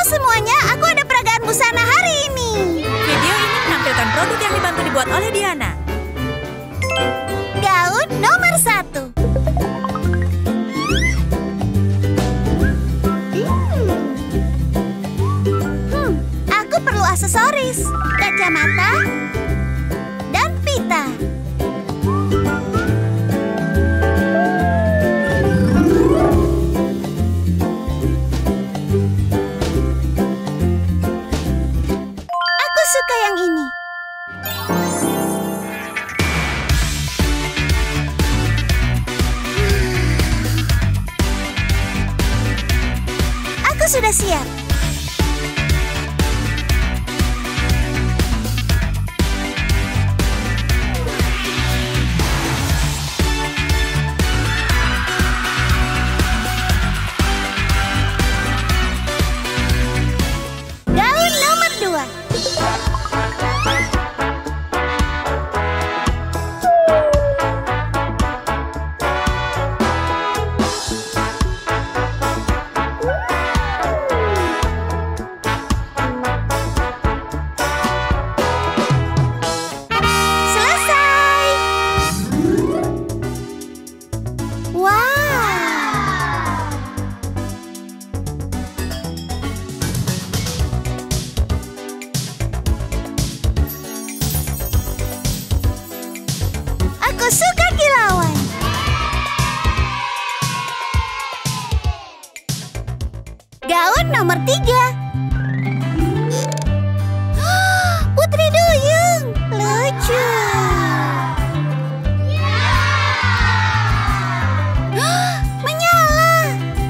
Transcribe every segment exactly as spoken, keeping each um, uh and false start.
semuanya, aku ada peragaan busana hari ini. Video ini menampilkan produk yang dibantu dibuat oleh Diana. Gaun nomor satu. Hmm, aku perlu aksesoris, kacamata, dan pita. Aku suka yang ini. Aku sudah siap. Gaun nomor dua. Selesai. Wow. Aku suka kilauan. Gaun nomor tiga. Putri Duyung, lucu. Menyala.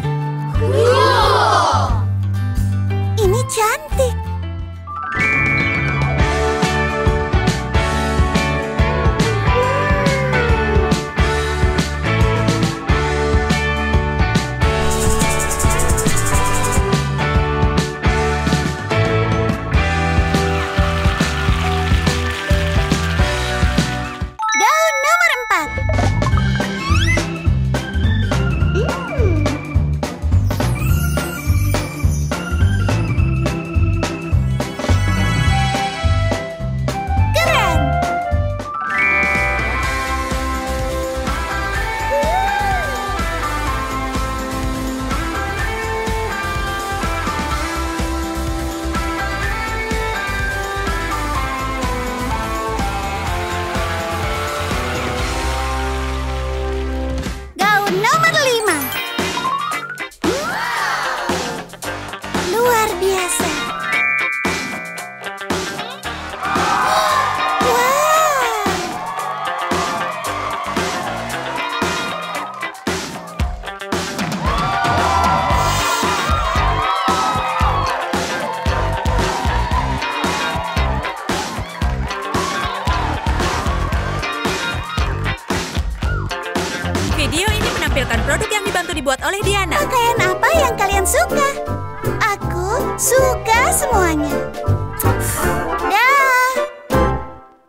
Ini cantik. Gaun nomor empat. Keren. Gaun nomor lima. Luar biasa. Wow. Video ini menampilkan produk yang dibantu dibuat oleh Diana. Pakaian apa yang kalian suka? Aku suka semuanya.